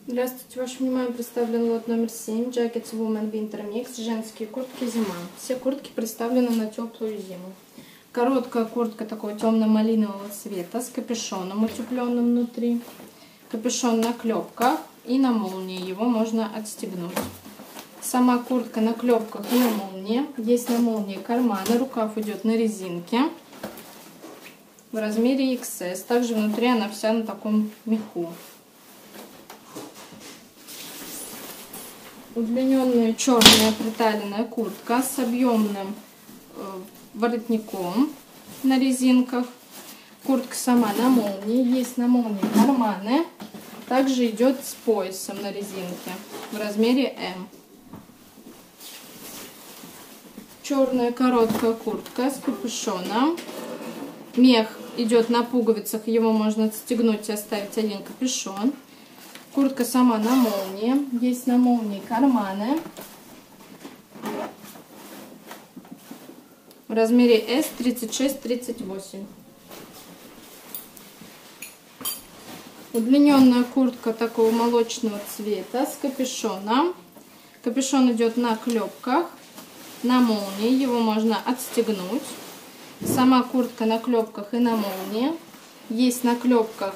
Здравствуйте, вашему вниманию представлен лот номер 7 Jackets Women Winter Mix. Женские куртки зима. Все куртки представлены на теплую зиму. Короткая куртка такого темно-малинового цвета с капюшоном утепленным внутри. Капюшон на клепках и на молнии. Его можно отстегнуть. Сама куртка на клепках и на молнии. Есть на молнии карманы. Рукав идет на резинке в размере XS. Также внутри она вся на таком меху. Удлиненная черная приталенная куртка с объемным воротником на резинках. Куртка сама на молнии. Есть на молнии карманы. Также идет с поясом на резинке в размере М. Черная короткая куртка с капюшоном. Мех идет на пуговицах. Его можно отстегнуть и оставить один капюшон. Куртка сама на молнии. Есть на молнии карманы в размере S 36-38. Удлиненная куртка такого молочного цвета с капюшоном. Капюшон идет на клепках, на молнии. Его можно отстегнуть. Сама куртка на клепках и на молнии. Есть на клепках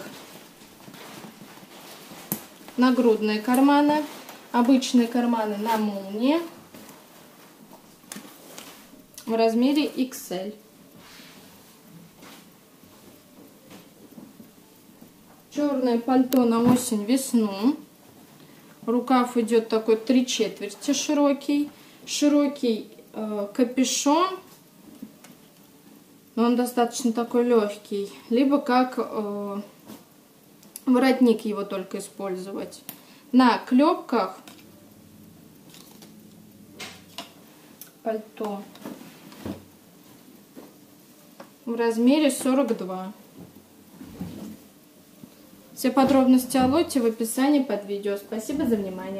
нагрудные карманы, обычные карманы на молнии в размере XL. Черное пальто на осень-весну. Рукав идет такой 3/4 широкий. Широкий капюшон, но он достаточно такой легкий. Либо как воротник его только использовать. На клепках пальто в размере 42. Все подробности о лоте в описании под видео. Спасибо за внимание.